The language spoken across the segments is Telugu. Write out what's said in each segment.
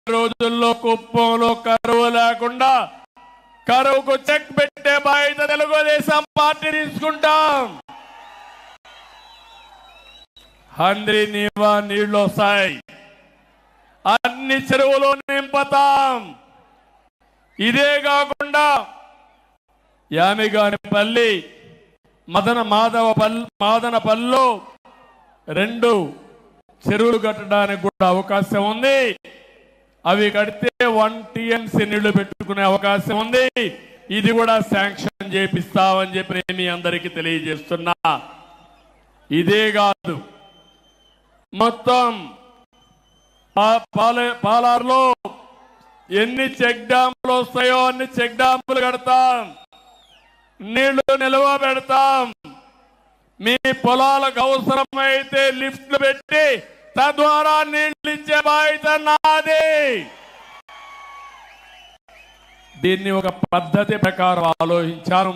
రోజుల్లో కుప్పంలో కరువు లేకుండా కరువుకు చెక్ పెట్టే బాధ్యత తెలుగుదేశం పార్టీ తీసుకుంటాం. హంద్రి నీవా నీళ్లు వస్తాయి, అన్ని చెరువులు నింపుతాం. ఇదే కాకుండా యామిగానిపల్లి మాదనపల్లిలో 2 చెరువులు కట్టడానికి కూడా అవకాశం ఉంది. అవి కడితే 1 TMC నీళ్లు పెట్టుకునే అవకాశం ఉంది. ఇది కూడా శాంక్షన్ చేపిస్తామని చెప్పి మీ అందరికీ తెలియజేస్తున్నా. ఇదే కాదు, మొత్తం పాలార్లో ఎన్ని చెక్ డ్యాములు వస్తాయో అన్ని చెక్ డ్యాములు కడతాం, నీళ్లు నిల్వ పెడతాం. మీ పొలాలకు అవసరమైతే లిఫ్ట్లు పెట్టి తద్వారా నీళ్లు ఇచ్చే బాధ్యత నాది. దీన్ని ఒక పద్ధతి ప్రకారం ఆలోచించాను.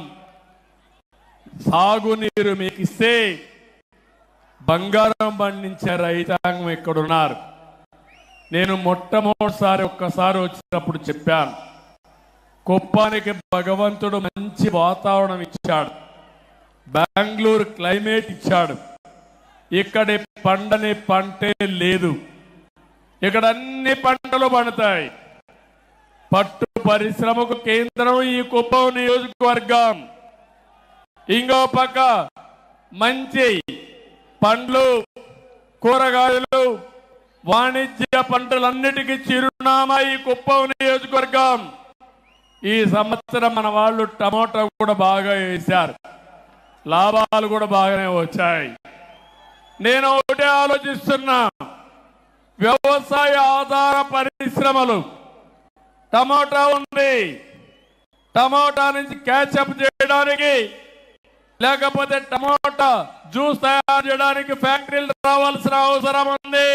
సాగునీరు మీకు ఇస్తే బంగారం పండించే రైతాంగం ఎక్కడున్నారు? నేను మొట్టమొదటిసారి ఒక్కసారి వచ్చినప్పుడు చెప్పాను, కుప్పానికి భగవంతుడు మంచి వాతావరణం ఇచ్చాడు, బెంగళూరు క్లైమేట్ ఇచ్చాడు. ఇక్కడి పండని పంటే లేదు. ఇక్కడ అన్ని పంటలు పండుతాయి. పట్టు పరిశ్రమకు కేంద్రం ఈ కుప్పం నియోజకవర్గం. ఇంకో పక్క మంచి పండ్లు, కూరగాయలు, వాణిజ్య పంటలన్నిటికీ చిరునామా ఈ కుప్పం నియోజకవర్గం. ఈ సంవత్సరం మన వాళ్ళు టమోటా కూడా బాగా వేశారు, లాభాలు కూడా బాగానే వచ్చాయి. నేను ఒకటే ఆలోచిస్తున్నా, వ్యవసాయ ఆధార పరిశ్రమలు, టమోటా ఉంది, టమోటా నుంచి క్యాచప్ చేయడానికి లేకపోతే టమోటా జ్యూస్ తయారు చేయడానికి ఫ్యాక్టరీలు రావాల్సిన అవసరం ఉంది.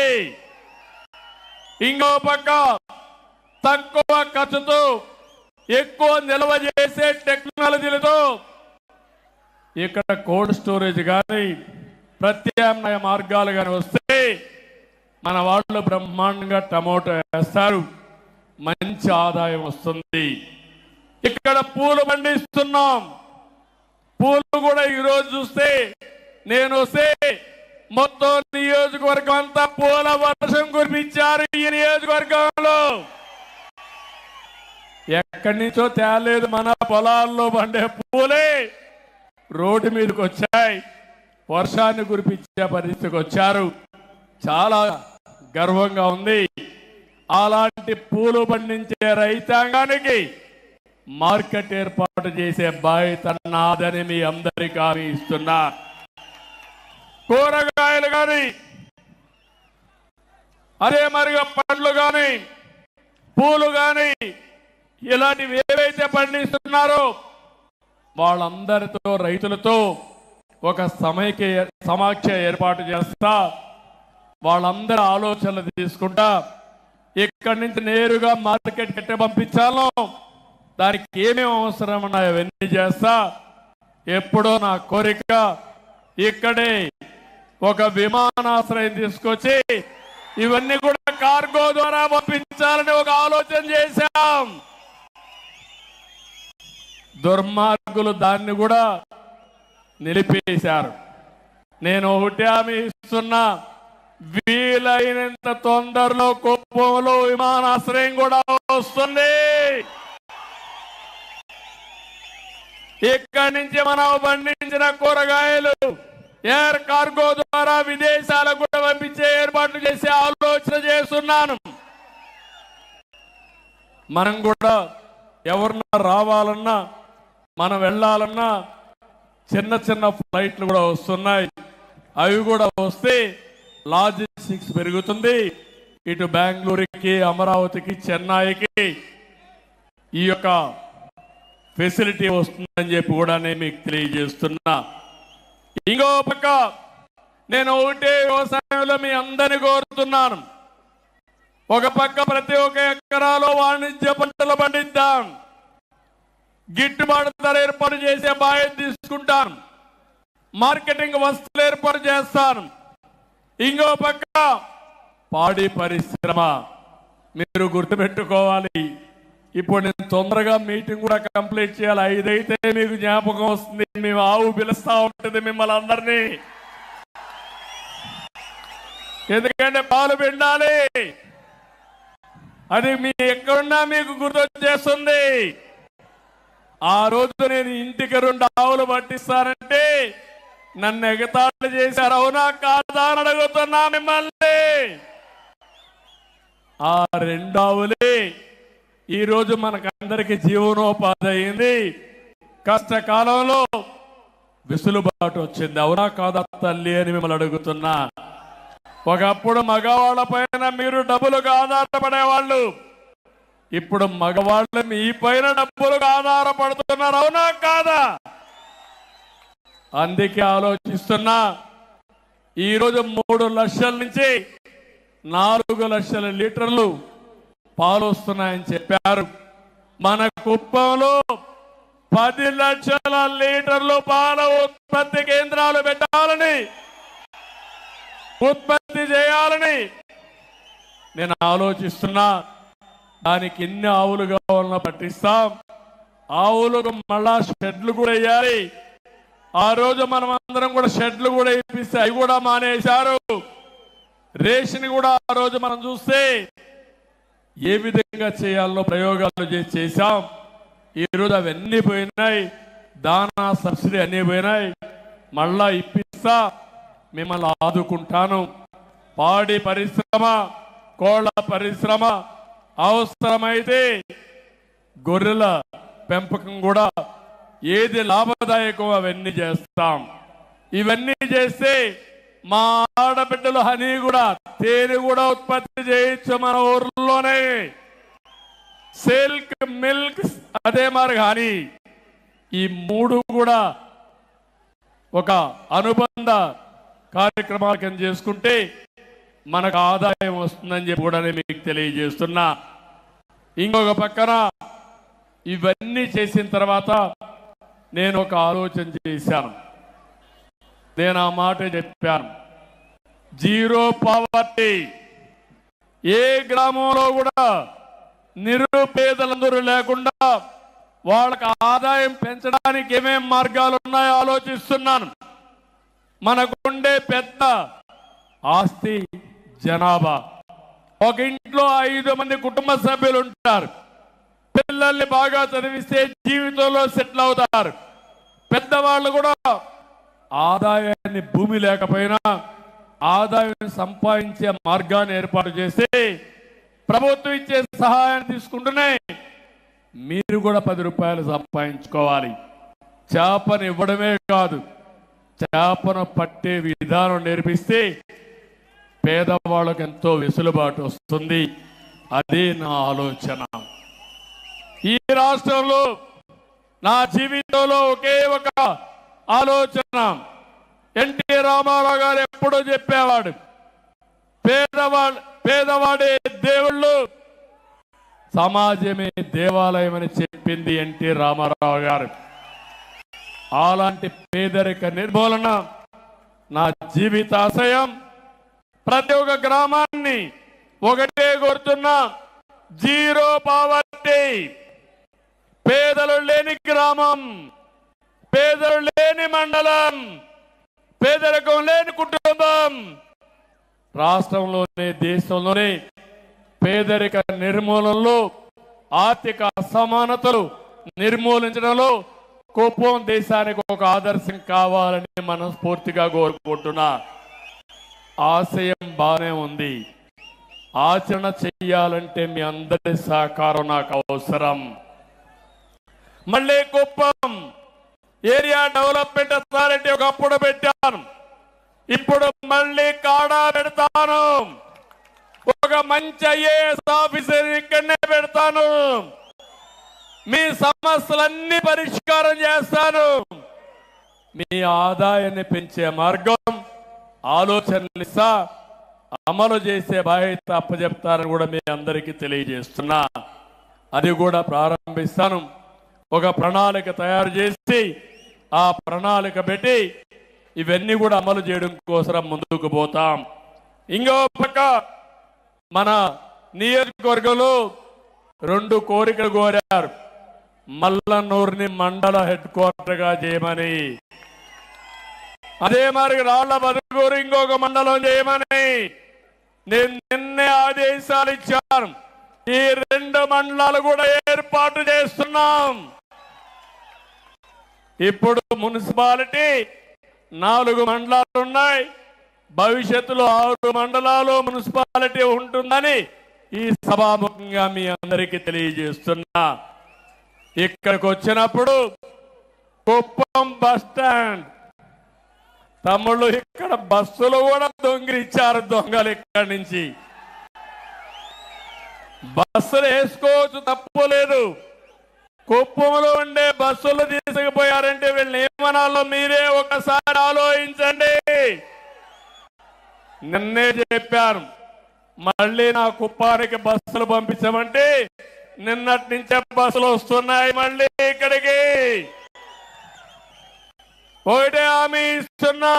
ఇంకో పక్క తక్కువ ఖర్చుతో ఎక్కువ నిల్వ చేసే టెక్నాలజీలతో ఇక్కడ కోల్డ్ స్టోరేజ్ కానీ ప్రత్యామ్నాయ మార్గాలు కానీ వస్తే మన వాళ్ళు బ్రహ్మాండంగా టమోటా వేస్తారు, మంచి ఆదాయం వస్తుంది. ఇక్కడ పూలు పండిస్తున్నాం, పూలు కూడా ఈరోజు చూస్తే నేను వస్తే మొత్తం నియోజకవర్గం అంతా పూల వర్షం కురిపించారు. ఈ నియోజకవర్గంలో ఎక్కడి నుంచో తేలేదు, మన పొలాల్లో పండే పూలే రోడ్డు మీదకి వచ్చాయి, వర్షాన్ని కురిపించే పరిస్థితికి వచ్చారు. చాలా గర్వంగా ఉంది. అలాంటి పూలు పండించే రైతాంగానికి మార్కెట్ ఏర్పాటు చేసే బాధ్యత నాదని మీ అందరికీ హామీ ఇస్తున్నా. కూరగాయలు కానీ అదే మరిగా పండ్లు కానీ పూలు కానీ ఇలాంటివి ఏవైతే పండిస్తున్నారో వాళ్ళందరితో రైతులతో ఒక సమాఖ్య ఏర్పాటు చేస్తా, వాళ్ళందరి ఆలోచనలు తీసుకుంటా ఇక్కడి నుంచి నేరుగా మార్కెట్ కట్టే పంపించాలో దానికి ఏమేమి అవసరం ఉన్నాయో అవన్నీ చేస్తా. ఎప్పుడో నా కోరిక ఇక్కడే ఒక విమానాశ్రయం తీసుకొచ్చి ఇవన్నీ కూడా కార్గో ద్వారా పంపించాలని ఒక ఆలోచన చేశాం. దుర్మార్గులు దాన్ని కూడా నిలిపేశారు. నేను ఒకటి హామీ ఇస్తున్నా, వీలైనంత తొందరలో కుప్పంలో విమానాశ్రయం కూడా వస్తుంది. ఇక్కడి నుంచి మనం పండించిన కూరగాయలు ఎయిర్ కార్గో ద్వారా విదేశాలకు కూడా పంపించే ఏర్పాట్లు చేసే ఆలోచన చేస్తున్నాను. మనం కూడా ఎవరన్నా రావాలన్నా మనం వెళ్ళాలన్నా చిన్న చిన్న ఫ్లైట్లు కూడా వస్తున్నాయి. అవి కూడా వస్తే లాజిస్టిక్స్ పెరుగుతుంది. ఇటు బెంగళూరుకి, అమరావతికి, చెన్నైకి ఈ యొక్క ఫెసిలిటీ వస్తుందని చెప్పి కూడా నేను మీకు తెలియజేస్తున్నా. ఇంకో పక్క నేను ఒకటే వ్యవసాయంలో మీ అందరినీ కోరుతున్నాను, ఒక పక్క ప్రతి ఒక్క ఎకరాలో వాణిజ్య పంటలు పండిద్దాం, గిట్టుబాటు ధర ఏర్పాటు చేసే బాధ్యత తీసుకుంటాను, మార్కెటింగ్ వస్తువులు ఏర్పాటు చేస్తాను. ఇంకో పక్క పాడి పరిశ్రమ మీరు గుర్తుపెట్టుకోవాలి. ఇప్పుడు నేను తొందరగా మీటింగ్ కూడా కంప్లీట్ చేయాలి. 5 అయితే మీకు జ్ఞాపకం వస్తుంది. మేము ఆవు పిలుస్తా ఉంటుంది మిమ్మల్ని అందరినీ. ఎందుకంటే పాలు పిండాలి. అది మీ ఎక్కడున్నా మీకు గుర్తొచ్చేస్తుంది. ఆ రోజు నేను ఇంటికి 2 ఆవులు పట్టిస్తానంటే నన్ను ఎగతాళి చేశారు. అవునా కాదా అని అడుగుతున్నా మిమ్మల్ని. ఆ 2 ఆవులే ఈరోజు మనకందరికి జీవనోపాధి అయింది. కష్టకాలంలో విసులుబాటు వచ్చింది. అవునా కాదా తల్లి అని మిమ్మల్ని అడుగుతున్నా. ఒకప్పుడు మగవాళ్ళ పైన మీరు డబ్బులుగా ఆధారపడేవాళ్ళు. ఇప్పుడు మగవాళ్ళు మీ పైన డబ్బులుగా ఆధారపడుతున్నారు. అవునా కాదా? అందుకే ఆలోచిస్తున్నా. ఈరోజు 3 లక్షల నుంచి 4 లక్షల లీటర్లు పాలు వస్తున్నాయని చెప్పారు. మన కుప్పంలో 10 లక్షల లీటర్లు పాల ఉత్పత్తి కేంద్రాలు పెట్టాలని, ఉత్పత్తి చేయాలని నేను ఆలోచిస్తున్నా. దానికి ఎన్ని ఆవులు కావాలన్నా పట్టిస్తాం. ఆవులకు మళ్ళా షెడ్లు కూడా వేయాలి. ఆ రోజు మనం అందరం కూడా షెడ్లు కూడా ఇప్పిస్తే అవి కూడా మానేశారు. రేషన్ కూడా ఆ రోజు మనం చూస్తే ఏ విధంగా చేయాలో ప్రయోగాలు చేశాం. ఈరోజు అవన్నీ పోయినాయి. దానా సబ్సిడీ అన్నీ పోయినాయి. మళ్ళా ఇప్పిస్తా, మిమ్మల్ని ఆదుకుంటాను. పాడి పరిశ్రమ, కోళ్ల పరిశ్రమ, అవసరమైతే గొర్రెల పెంపకం కూడా ఏది లాభదాయకం అవన్నీ చేస్తాం. ఇవన్నీ చేస్తే మా ఆడబిడ్డలు హనీ కూడా, తేనె కూడా ఉత్పత్తి చేయొచ్చు మన ఊర్లోనే. సిల్క్, మిల్క్, అదే మరి హనీ, ఈ 3 కూడా ఒక అనుబంధ కార్యక్రమాలు కింద చేసుకుంటే మనకు ఆదాయం వస్తుందని చెప్పి కూడా మీకు తెలియజేస్తున్నా. ఇంకొక పక్కన ఇవన్నీ చేసిన తర్వాత నేను ఒక ఆలోచన చేశాను. నేను ఆ మాట చెప్పాను. Zero poverty. ఏ గ్రామంలో కూడా నిరుపేదలందరూ లేకుండా వాళ్ళకి ఆదాయం పెంచడానికి ఏమేం మార్గాలు ఉన్నాయో ఆలోచిస్తున్నాను. మనకుండే పెద్ద ఆస్తి జనాభా. ఒక ఇంట్లో 5 మంది కుటుంబ సభ్యులు ఉంటారు. పిల్లల్ని బాగా చదివిస్తే జీవితంలో సెటిల్ అవుతారు. పెద్దవాళ్ళు కూడా ఆదాయాన్ని, భూమి లేకపోయినా ఆదాయాన్ని సంపాదించే మార్గాన్ని ఏర్పాటు చేస్తే ప్రభుత్వం ఇచ్చే సహాయాన్ని తీసుకుంటూనే మీరు కూడా 10 రూపాయలు సంపాదించుకోవాలి. చేపను ఇవ్వడమే కాదు, చేపను పట్టే విధానం నేర్పిస్తే పేదవాళ్ళకు ఎంతో వెసులుబాటు వస్తుంది. అదే నా ఆలోచన. ఈ రాష్ట్రంలో నా జీవితంలో ఒకే ఒక ఆలోచన. ఎన్టీ రామారావు గారు ఎప్పుడూ చెప్పేవాడు, పేదవాడే దేవుళ్ళు, సమాజమే దేవాలయం అని చెప్పింది ఎన్టీ రామారావు గారు. అలాంటి పేదరిక నిర్మూలన నా జీవితాశయం. ప్రతి ఒక్క గ్రామాన్ని ఒకటే కోరుతున్నా, జీరో పావర్టీ. పేదలు లేని గ్రామం, పేదలు లేని మండలం, పేదరికం లేని కుటుంబం రాష్ట్రంలోనే, దేశంలోనే పేదరిక నిర్మూలనలో, ఆర్థిక అసమానతలు నిర్మూలించడంలో కుప్పం దేశానికి ఒక ఆదర్శం కావాలని మనస్ఫూర్తిగా కోరుకుంటున్నా. ఆశయం బానే ఉంది. ఆచరణ చెయ్యాలంటే మీ అందరి సహకారం నాకు అవసరం. మళ్ళీ కుప్పం ఏరియా డెవలప్మెంట్ అథారిటీ ఒకప్పుడు పెట్టాను, ఇప్పుడు మళ్ళీ కాడా పెడతాను. ఒక మంచి ఐఏఎస్ ఆఫీసర్ ఇక్కడనే పెడతాను. మీ సమస్యలన్నీ పరిష్కారం చేస్తాను. మీ ఆదాయాన్ని పెంచే మార్గం, ఆలోచనలు ఇస్తా, అమలు చేసే బాధ్యత అప్పచెప్తారని కూడా మీ అందరికీ తెలియజేస్తున్నా. అది కూడా ప్రారంభిస్తాను. ఒక ప్రణాళిక తయారు చేసి ఆ ప్రణాళిక పెట్టి ఇవన్నీ కూడా అమలు చేయడం కోసం ముందుకు పోతాం. ఇంకో పక్క మన నియోజకవర్గంలో 2 కోరికలు కోరారు. మల్లన్నూరుని మండల హెడ్ క్వార్టర్ గా చేయమని, అదే మరి రాళ్ల బతుకూరు ఇంకొక మండలం చేయమని నేను నిన్నే ఆదేశాలు ఇచ్చాను. ఈ 2 మండలాలు కూడా ఏర్పాటు చేస్తున్నాం. ఇప్పుడు మున్సిపాలిటీ 4 మండలాలు ఉన్నాయి. భవిష్యత్తులో 6 మండలాలు మున్సిపాలిటీ ఉంటుందని ఈ సభాముఖంగా మీ అందరికీ తెలియజేస్తున్నా. ఇక్కడికి వచ్చినప్పుడు కుప్పం బస్ స్టాండ్ తమ్ముళ్ళు, ఇక్కడ బస్సులు కూడా దొంగిలిచ్చారు దొంగలు. ఇక్కడి నుంచి బస్సులు వేసుకోవచ్చు, తప్పు లేదు. కుప్పంలో ఉండే బస్సులు తీసుకుపోయారంటే వీళ్ళని ఏమనాలో మీరే ఒకసారి ఆలోచించండి. నిన్నే చెప్పాను, మళ్ళీ నా కుప్పానికి బస్సులు పంపించమంటే నిన్నటి నుంచే బస్సులు వస్తున్నాయి మళ్ళీ ఇక్కడికి. ఒకటే హామీ ఇస్తున్నా,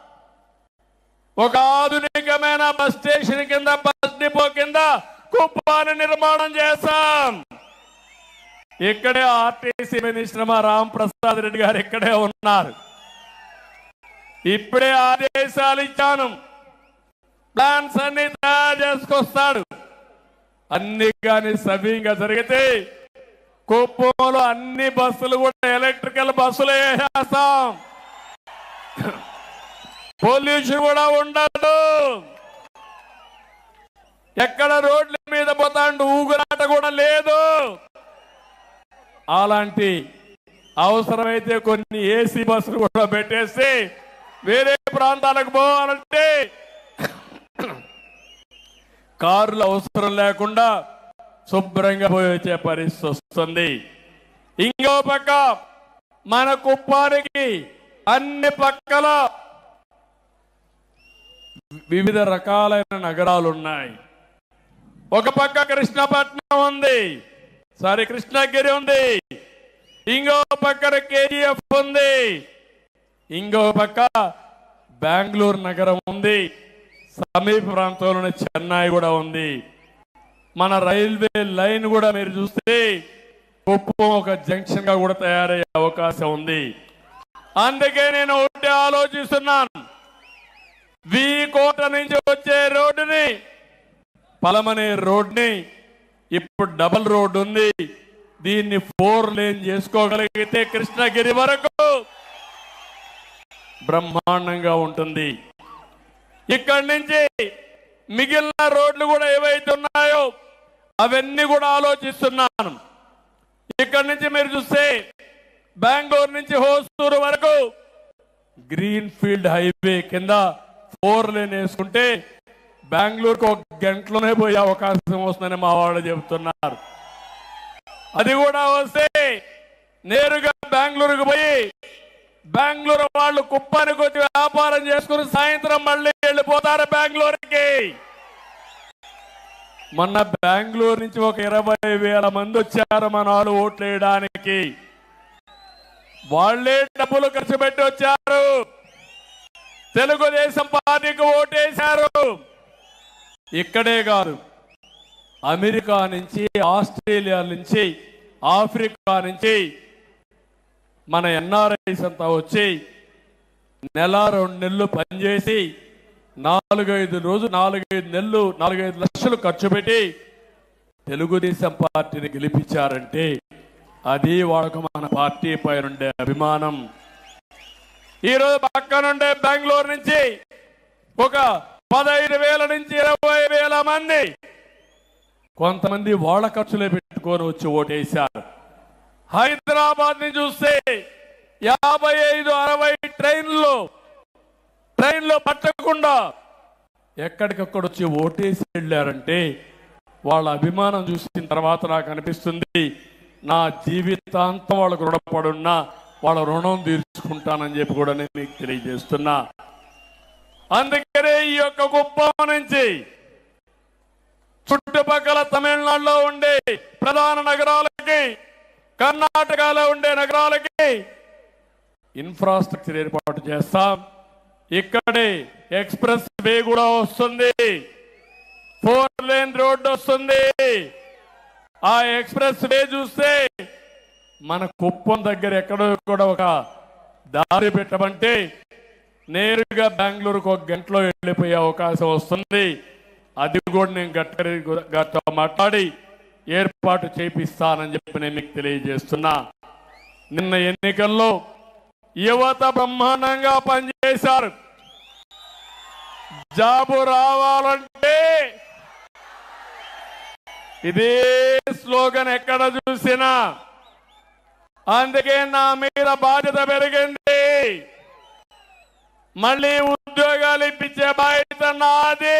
ఒక ఆధునికమైన బస్ స్టేషన్ కింద, బస్ డిపో కింద కుప్పాన్ని నిర్మాణం చేస్తాం. ఇక్కడే ఆర్టీసీ మినిస్టర్ మా రాంప్రసాద్ రెడ్డి గారు ఇక్కడే ఉన్నారు. ఇప్పుడే ఆదేశాలు ఇచ్చాను, ప్లాన్స్ అన్ని తయారు చేసుకొస్తాడు. అన్ని కానీ సవ్యంగా జరిగితే కుప్పంలో అన్ని బస్సులు కూడా ఎలక్ట్రికల్ బస్సులు వేసేస్తాం. పొల్యూషన్ కూడా ఉండదు. ఎక్కడ రోడ్ల మీద పోతాండు ఊగురాట కూడా లేదు. అలాంటి అవసరమైతే కొన్ని ఏసీ బస్సులు కూడా పెట్టేసి వేరే ప్రాంతాలకు పోవాలంటే కార్లు అవసరం లేకుండా శుభ్రంగా పోయి వచ్చే పరిస్థితి వస్తుంది. ఇంకో పక్క మన కుప్పానికి అన్ని పక్కల వివిధ రకాలైన నగరాలు ఉన్నాయి. ఒక పక్క కృష్ణపట్నం ఉంది, కృష్ణగిరి ఉంది, ఇంకో పక్కన కేజీఎఫ్ ఉంది, ఇంకో పక్క బెంగళూరు నగరం ఉంది, సమీప ప్రాంతంలోనే చెన్నై కూడా ఉంది. మన రైల్వే లైన్ కూడా మీరు చూస్తే కుప్పం ఒక జంక్షన్ గా కూడా తయారయ్యే అవకాశం ఉంది. అందుకే నేను ఒకటి ఆలోచిస్తున్నాను, కోట నుంచి వచ్చే రోడ్డుని, పలమనే రోడ్ని ఇప్పుడు డబుల్ రోడ్ ఉంది, దీన్ని 4 లేన్ చేసుకోగలిగితే కృష్ణగిరి వరకు బ్రహ్మాండంగా ఉంటుంది. ఇక్కడి నుంచి మిగిలిన రోడ్లు కూడా ఏవైతే ఉన్నాయో అవన్నీ కూడా ఆలోచిస్తున్నాను. ఇక్కడి నుంచి మీరు చూస్తే బెంగళూరు నుంచి హోసూరు వరకు గ్రీన్ ఫీల్డ్ హైవే కింద 4 లేన్ వేసుకుంటే బెంగళూరుకు 1 గంటలోనే పోయే అవకాశం వస్తుందని మా వాళ్ళు చెబుతున్నారు. అది కూడా వస్తే నేరుగా బెంగళూరుకు పోయి బెంగళూరు వాళ్ళు కుప్పానికి వచ్చి వ్యాపారం చేసుకుని సాయంత్రం మళ్ళీ వెళ్ళిపోతారు బెంగళూరుకి. మొన్న బెంగళూరు నుంచి ఒక 20,000 మంది వచ్చారు మన వాళ్ళు ఓట్లు వేయడానికి. వాళ్లే డబ్బులు ఖర్చు పెట్టి వచ్చారు, తెలుగుదేశం పార్టీకి ఓటేశారు. ఇక్కడే కాదు, అమెరికా నుంచి, ఆస్ట్రేలియా నుంచి, ఆఫ్రికా నుంచి మన ఎన్ఆర్ఐస్ అంతా వచ్చి నెల 2 నెలలు పనిచేసి 4-5 రోజులు 4-5 నెలలు 4-5 లక్షలు ఖర్చు పెట్టి తెలుగుదేశం పార్టీని గెలిపించారంటే అది వాళ్ళకు మన పార్టీ పైన ఉండే అభిమానం. ఈరోజు పక్కనుండే బెంగళూరు నుంచి ఒక 15,000 నుంచి 20,000 మంది కొంతమంది వాళ్ళ ఖర్చులే పెట్టుకొని వచ్చి ఓటేశారు. హైదరాబాద్ ని చూస్తే 55-60 ట్రైన్లు పట్టకుండా ఎక్కడికక్కడ వచ్చి ఓటేసి వెళ్ళారంటే వాళ్ళ అభిమానం చూసిన తర్వాత నాకు అనిపిస్తుంది, నా జీవితాంతం వాళ్ళకు రుణపడున్నా వాళ్ళ రుణం తీర్చుకుంటానని చెప్పి కూడా నేను మీకు తెలియజేస్తున్నా. అందుకనే ఈ యొక్క కుప్పం నుంచి చుట్టుపక్కల తమిళనాడులో ఉండే ప్రధాన నగరాలకి, కర్ణాటకలో ఉండే నగరాలకి ఇన్ఫ్రాస్ట్రక్చర్ ఏర్పాటు చేస్తాం. ఇక్కడే ఎక్స్ప్రెస్ వే కూడా వస్తుంది. 4 లేన్ రోడ్డు వస్తుంది. ఆ ఎక్స్ప్రెస్ వే చూస్తే మన కుప్పం దగ్గర ఎక్కడో కూడా ఒక దారి పెట్టమంటే నేరుగా బెంగళూరుకు 1 గంటలో వెళ్ళిపోయే అవకాశం వస్తుంది. అది కూడా నేను గట్కరీ గారితో మాట్లాడి ఏర్పాటు చేపిస్తానని చెప్పి నేను మీకు తెలియజేస్తున్నా. నిన్న ఎన్నికల్లో యువత బ్రహ్మాండంగా పనిచేశారు. జాబు రావాలంటే ఇదే స్లోగన్ ఎక్కడ చూసినా. అందుకే నా మీద బాధ్యత పెరిగింది. మళ్ళీ ఉద్యోగాలు ఇప్పించే బాధ్యత నాది.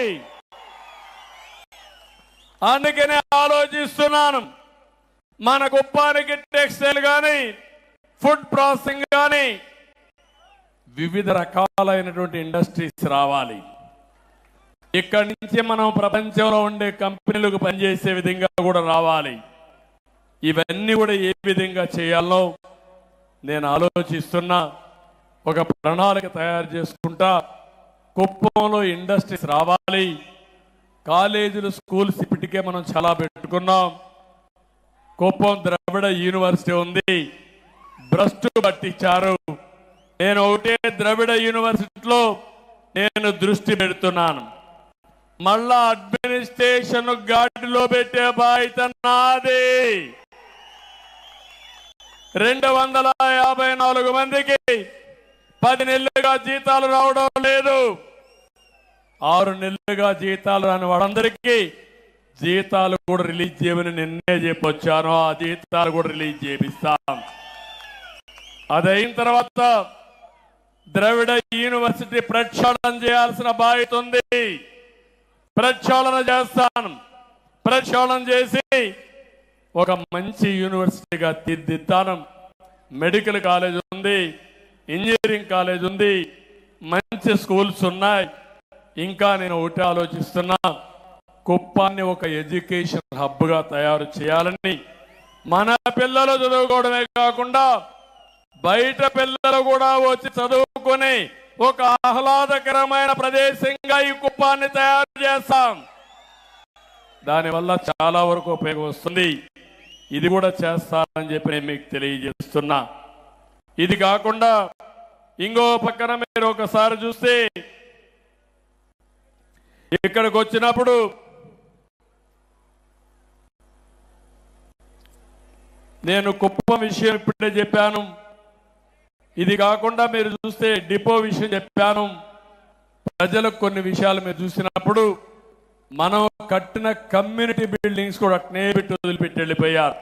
అందుకనే ఆలోచిస్తున్నాను. మన కుప్పానికి టెక్స్టైల్ కానీ, ఫుడ్ ప్రాసెసింగ్ కానీ, వివిధ రకాలైనటువంటి ఇండస్ట్రీస్ రావాలి. ఇక్కడి నుంచి మనం ప్రపంచంలో ఉండే కంపెనీలకు పనిచేసే విధంగా కూడా రావాలి. ఇవన్నీ కూడా ఏ విధంగా చేయాలో నేను ఆలోచిస్తున్నా. ఒక ప్రణాళిక తయారు చేసుకుంటా. కుప్పంలో ఇండస్ట్రీస్ రావాలి. కాలేజీలు, స్కూల్స్ ఇప్పటికే మనం చాలా పెట్టుకున్నాం. కుప్పం ద్రవిడ యూనివర్సిటీ ఉంది, భ్రష్టు పట్టించారు. నేను ఒకటే ద్రవిడ యూనివర్సిటీలో నేను దృష్టి పెడుతున్నాను. మళ్ళా అడ్మినిస్ట్రేషన్ గాడిలో పెట్టే బాధ్యత నాది. 254 మందికి 10 నెలలుగా జీతాలు రావడం లేదు. 6 నెలలుగా జీతాలు రాని వాళ్ళందరికీ జీతాలు కూడా రిలీజ్ చేయమని నిన్నే చెప్పొచ్చాను. ఆ జీతాలు కూడా రిలీజ్ చేపిస్తాం. అదైన తర్వాత ద్రవిడ యూనివర్సిటీ ప్రక్షాళన చేయాల్సిన బాధ్యత ఉంది. ప్రక్షాళన చేస్తాను. ప్రక్షాళన చేసి ఒక మంచి యూనివర్సిటీగా తీర్చిదిద్దాను. మెడికల్ కాలేజ్ ఉంది, ఇంజనీరింగ్ కాలేజ్ ఉంది, మంచి స్కూల్స్ ఉన్నాయి. ఇంకా నేను ఒకటి ఆలోచిస్తున్నా, కుప్పాన్ని ఒక ఎడ్యుకేషన్ హబ్గా తయారు చేయాలని. మన పిల్లలు చదువుకోవడమే కాకుండా బయట పిల్లలు కూడా వచ్చి చదువుకొని ఒక ఆహ్లాదకరమైన ప్రదేశంగా ఈ కుప్పాన్ని తయారు చేస్తాం. దానివల్ల చాలా వరకు ఉపయోగం వస్తుంది. ఇది కూడా చేస్తానని చెప్పి నేను మీకు తెలియజేస్తున్నా. ఇది కాకుండా ఇంకో పక్కన మీరు ఒకసారి చూస్తే ఇక్కడికి వచ్చినప్పుడు నేను కుప్పం విషయం ఇప్పుడే చెప్పాను. ఇది కాకుండా మీరు చూస్తే డిపో విషయం చెప్పాను. ప్రజలకు కొన్ని విషయాలు మీరు చూసినప్పుడు మనం కట్టిన కమ్యూనిటీ బిల్డింగ్స్ కూడా అట్నే పెట్టి వదిలిపెట్టి వెళ్ళిపోయారు.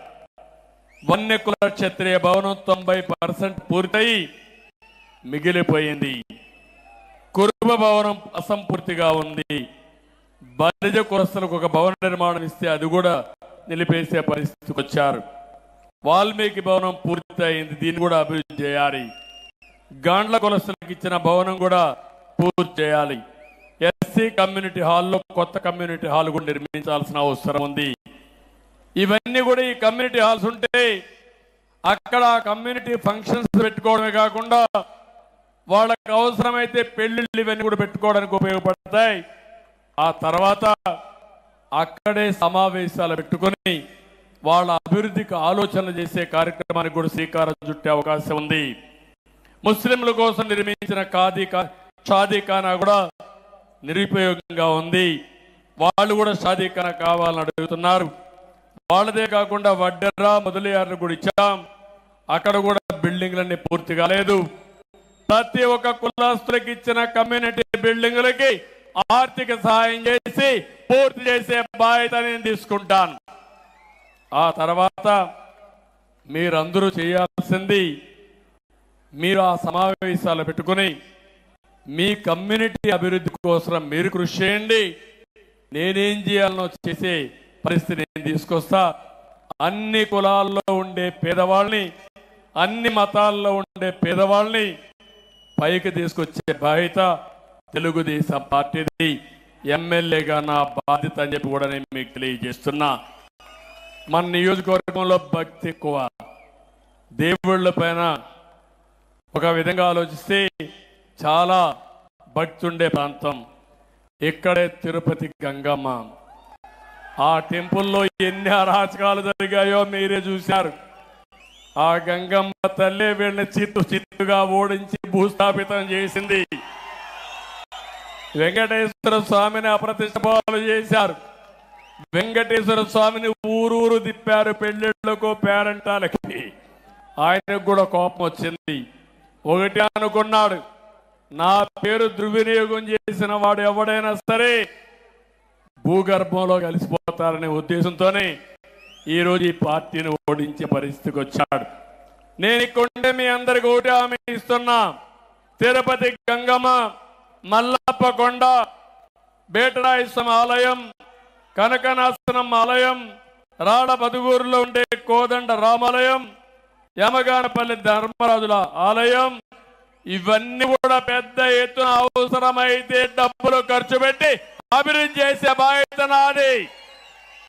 వన్యకుల క్షత్రియ భవనం 90% పూర్తయి మిగిలిపోయింది. కురుబ భవనం అసంపూర్తిగా ఉంది. బలిజ కులస్తులకు ఒక భవన నిర్మాణం ఇస్తే అది కూడా నిలిపేసే పరిస్థితికి వచ్చారు. వాల్మీకి భవనం పూర్తి అయింది, దీన్ని కూడా అభివృద్ధి చేయాలి. గాండ్ల కులస్తులకు ఇచ్చిన భవనం కూడా పూర్తి చేయాలి. ఎస్సీ కమ్యూనిటీ హాల్లో కొత్త కమ్యూనిటీ హాల్ కూడా నిర్మించాల్సిన అవసరం ఉంది. ఇవన్నీ కూడా ఈ కమ్యూనిటీ హాల్స్ ఉంటే అక్కడ కమ్యూనిటీ ఫంక్షన్స్ పెట్టుకోవడమే కాకుండా వాళ్ళకి అవసరమైతే పెళ్లిళ్ళు ఇవన్నీ కూడా పెట్టుకోవడానికి ఉపయోగపడతాయి. ఆ తర్వాత అక్కడే సమావేశాలు పెట్టుకొని వాళ్ళ అభివృద్ధికి ఆలోచనలు చేసే కార్యక్రమానికి కూడా శ్రీకారం చుట్టే అవకాశం ఉంది. ముస్లింల కోసం నిర్మించిన షాదీఖానా కూడా నిరుపయోగంగా ఉంది. వాళ్ళు కూడా షాదీఖానా కావాలని అడుగుతున్నారు. వాళ్ళదే కాకుండా వడ్డెర్ర మొదలయ్యారు కూడా ఇచ్చాం. అక్కడ కూడా బిల్డింగ్లన్నీ పూర్తి కాలేదు. ప్రతి ఒక్క కులస్తులకు ఇచ్చిన కమ్యూనిటీ బిల్డింగులకి ఆర్థిక సహాయం చేసి పూర్తి చేసే బాధ్యత నేను తీసుకుంటాను. ఆ తర్వాత మీరందరూ చేయాల్సింది, మీరు ఆ సమావేశాలు పెట్టుకుని మీ కమ్యూనిటీ అభివృద్ధి కోసం మీరు కృషి చేయండి. నేనేం చేయాలనో చేసే పరిస్థితి నేను తీసుకొస్తా. అన్ని కులాల్లో ఉండే పేదవాళ్ళని, అన్ని మతాల్లో ఉండే పేదవాళ్ళని పైకి తీసుకొచ్చే బాధ్యత తెలుగుదేశం పార్టీది. ఎమ్మెల్యేగా నా బాధ్యత అని చెప్పి కూడా నేను మీకు తెలియజేస్తున్నా. మన నియోజకవర్గంలో భక్తి ఎక్కువ, దేవుళ్ళ పైన ఒక విధంగా ఆలోచిస్తే చాలా భక్తి ఉండే ప్రాంతం. ఇక్కడే తిరుపతి గంగమ్మ. ఆ టెంపుల్లో ఎన్ని అరాచకాలు జరిగాయో మీరే చూశారు. ఆ గంగమ్మ తల్లి వీళ్ళని చిత్తుగా ఓడించి భూస్థాపితం చేసింది. వెంకటేశ్వర స్వామిని అప్రతిష్ఠపాలు చేశారు. వెంకటేశ్వర స్వామిని ఊరూరు తిప్పారు, పెళ్లిళ్లకు పేరంటాలకి. ఆయనకు కూడా కోపం వచ్చింది. ఒకటి అనుకున్నాడు, నా పేరు దుర్వినియోగం చేసిన వాడు ఎవడైనా సరే భూగర్భంలో కలిసిపోతారనే ఉద్దేశంతోనే ఈరోజు ఈ పార్టీని ఓడించే పరిస్థితికి వచ్చాడు. నేను ఇక్కడ మీ అందరికి ఒకటి హామీ ఇస్తున్నా, తిరుపతి గంగమ్మ, మల్లప్ప కొండ, బేటరాయస్వామి ఆలయం, కనకనాశనం ఆలయం, రాడ బదుగూరులో ఉండే కోదండ రామాలయం, యమగానపల్లి ధర్మరాజుల ఆలయం, ఇవన్నీ కూడా పెద్ద ఎత్తున అవసరమైతే డబ్బులు ఖర్చు పెట్టి అభివృద్ధి చేసే బాధ్యత నాది.